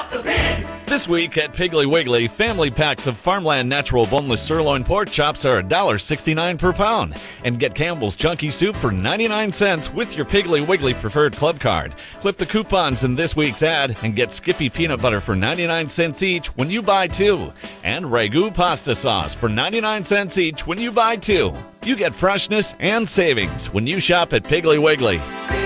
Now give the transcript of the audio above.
This week at Piggly Wiggly, family packs of Farmland Natural Boneless Sirloin Pork Chops are $1.69 per pound. And get Campbell's Chunky Soup for 99 cents with your Piggly Wiggly Preferred Club card. Clip the coupons in this week's ad and get Skippy Peanut Butter for 99 cents each when you buy two. And Ragu Pasta Sauce for 99 cents each when you buy two. You get freshness and savings when you shop at Piggly Wiggly.